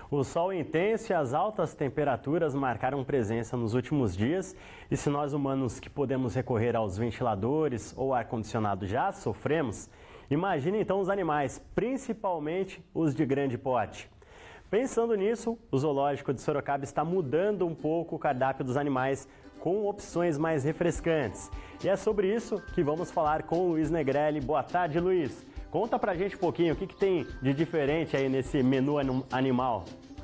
O sol intenso e as altas temperaturas marcaram presença nos últimos dias. E se nós humanos que podemos recorrer aos ventiladores ou ar-condicionado já sofremos, imagine então os animais, principalmente os de grande porte. Pensando nisso, o Zoológico de Sorocaba está mudando um pouco o cardápio dos animais com opções mais refrescantes. E é sobre isso que vamos falar com o Luiz Negrelli. Boa tarde, Luiz. Conta pra gente um pouquinho o que tem de diferente aí nesse menu animal.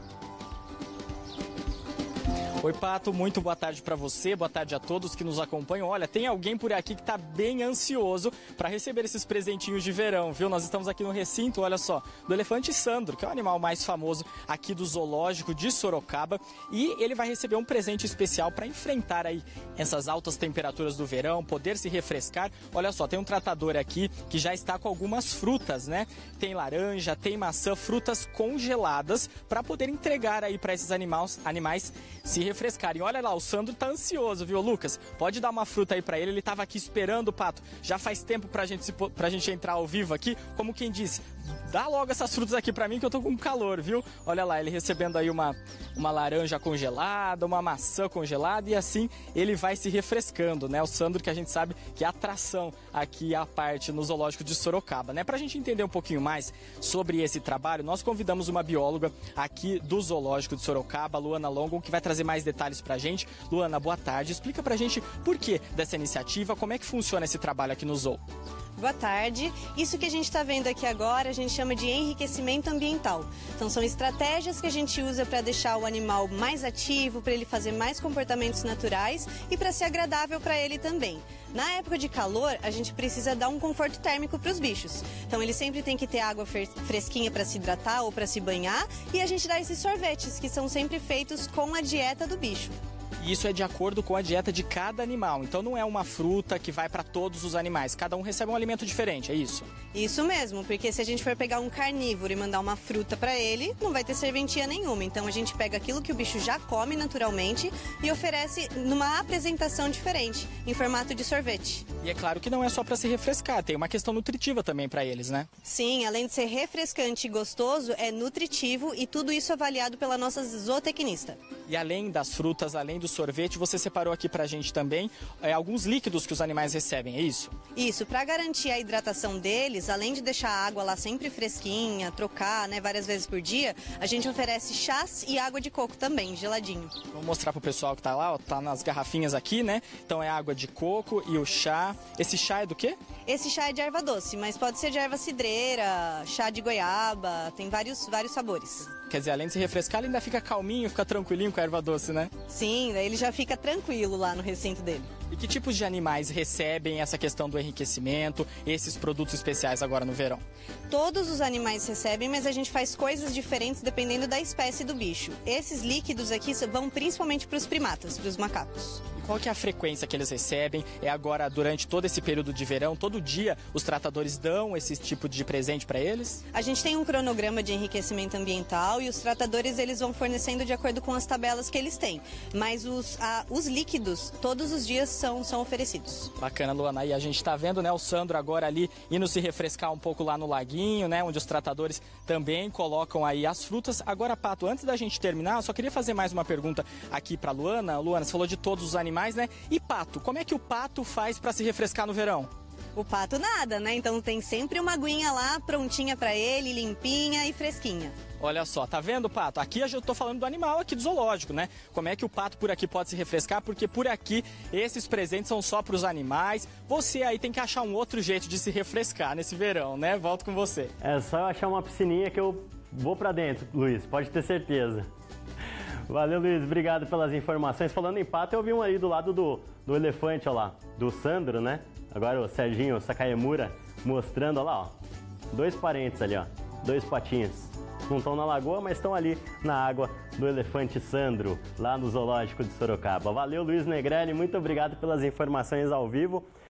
Oi, Pato, muito boa tarde para você, boa tarde a todos que nos acompanham. Olha, tem alguém por aqui que está bem ansioso para receber esses presentinhos de verão, viu? Nós estamos aqui no recinto, olha só, do elefante Sandro, que é o animal mais famoso aqui do Zoológico de Sorocaba, e ele vai receber um presente especial para enfrentar aí essas altas temperaturas do verão, poder se refrescar. Olha só, tem um tratador aqui que já está com algumas frutas, né? Tem laranja, tem maçã, frutas congeladas para poder entregar aí para esses animais se refrescarem. Olha lá, o Sandro tá ansioso, viu, Lucas? Pode dar uma fruta aí pra ele, ele tava aqui esperando, Pato. Já faz tempo pra gente entrar ao vivo aqui, como quem disse, dá logo essas frutas aqui pra mim que eu tô com calor, viu? Olha lá, ele recebendo aí uma laranja congelada, uma maçã congelada e assim ele vai se refrescando, né? O Sandro, que a gente sabe que é atração aqui à parte no Zoológico de Sorocaba, né? Pra gente entender um pouquinho mais sobre esse trabalho, nós convidamos uma bióloga aqui do Zoológico de Sorocaba, Luana Longo, que vai trazer mais detalhes pra gente. Luana, boa tarde. Explica pra gente por que dessa iniciativa, como é que funciona esse trabalho aqui no Zoo. Boa tarde. Isso que a gente está vendo aqui agora, a gente chama de enriquecimento ambiental. Então são estratégias que a gente usa para deixar o animal mais ativo, para ele fazer mais comportamentos naturais e para ser agradável para ele também. Na época de calor, a gente precisa dar um conforto térmico para os bichos. Então ele sempre tem que ter água fresquinha para se hidratar ou para se banhar, e a gente dá esses sorvetes que são sempre feitos com a dieta do bicho. E isso é de acordo com a dieta de cada animal. Então não é uma fruta que vai para todos os animais. Cada um recebe um alimento diferente, é isso? Isso mesmo, porque se a gente for pegar um carnívoro e mandar uma fruta para ele, não vai ter serventia nenhuma. Então a gente pega aquilo que o bicho já come naturalmente e oferece numa apresentação diferente, em formato de sorvete. E é claro que não é só para se refrescar, tem uma questão nutritiva também para eles, né? Sim, além de ser refrescante e gostoso, é nutritivo e tudo isso avaliado pela nossa zootecnista. E além das frutas, além do sorvete, você separou aqui pra gente também alguns líquidos que os animais recebem, é isso? Isso, para garantir a hidratação deles, além de deixar a água lá sempre fresquinha, trocar, né, várias vezes por dia, a gente oferece chás e água de coco também, geladinho. Vou mostrar pro pessoal que tá lá, ó, tá nas garrafinhas aqui, né? Então é água de coco e o chá. Esse chá é do quê? Esse chá é de erva doce, mas pode ser de erva cidreira, chá de goiaba, tem vários sabores. Quer dizer, além de se refrescar, ele ainda fica calminho, fica tranquilinho com a erva doce, né? Sim, daí ele já fica tranquilo lá no recinto dele. E que tipos de animais recebem essa questão do enriquecimento, esses produtos especiais agora no verão? Todos os animais recebem, mas a gente faz coisas diferentes dependendo da espécie do bicho. Esses líquidos aqui vão principalmente para os primatas, para os macacos. Qual que é a frequência que eles recebem? É agora durante todo esse período de verão, todo dia os tratadores dão esse tipo de presente para eles? A gente tem um cronograma de enriquecimento ambiental e os tratadores eles vão fornecendo de acordo com as tabelas que eles têm. Mas os líquidos todos os dias são oferecidos. Bacana, Luana. E a gente está vendo, né, o Sandro agora ali indo se refrescar um pouco lá no laguinho, né, onde os tratadores também colocam aí as frutas. Agora, Pato, antes da gente terminar, eu só queria fazer mais uma pergunta aqui para Luana. Luana, você falou de todos os animais, né? E pato, como é que o pato faz para se refrescar no verão? O pato nada, né? Então tem sempre uma aguinha lá prontinha para ele, limpinha e fresquinha. Olha só, tá vendo, Pato? Aqui eu tô falando do animal aqui do zoológico, né? Como é que o pato por aqui pode se refrescar? Porque por aqui esses presentes são só para os animais. Você aí tem que achar um outro jeito de se refrescar nesse verão, né? Volto com você. É só eu achar uma piscininha que eu vou para dentro, Luiz, pode ter certeza. Valeu, Luiz, obrigado pelas informações. Falando em pato, eu vi um aí do lado do elefante, ó lá, do Sandro, né? Agora o Serginho Sakaemura mostrando, ó lá, ó, dois parentes ali, ó, dois patinhos. Não estão na lagoa, mas estão ali na água do elefante Sandro, lá no Zoológico de Sorocaba. Valeu, Luiz Negrelli, muito obrigado pelas informações ao vivo.